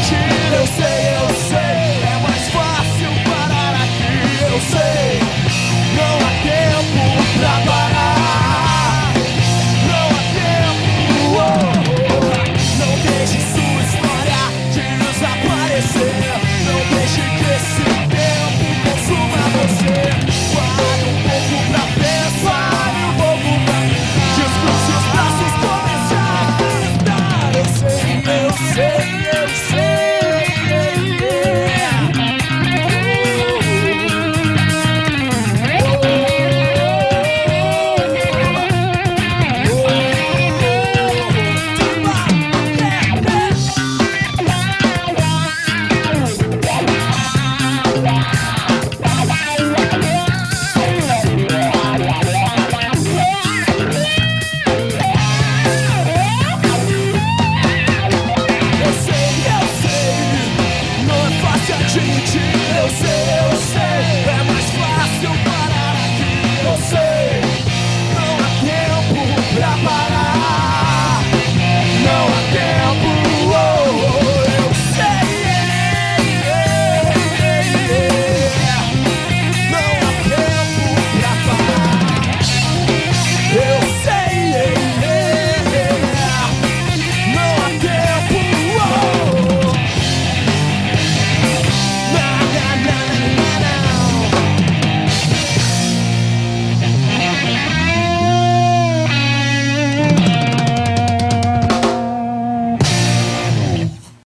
mentir. Eu sei, é mais fácil parar aqui. Eu sei, não há tempo pra parar. Não há tempo. Não deixe sua história desaparecer. Não deixe que esse tempo consuma você. Pare um pouco pra pensar. Pare um pouco pra pensar. Descruze os braços, comece a cantar. Eu sei,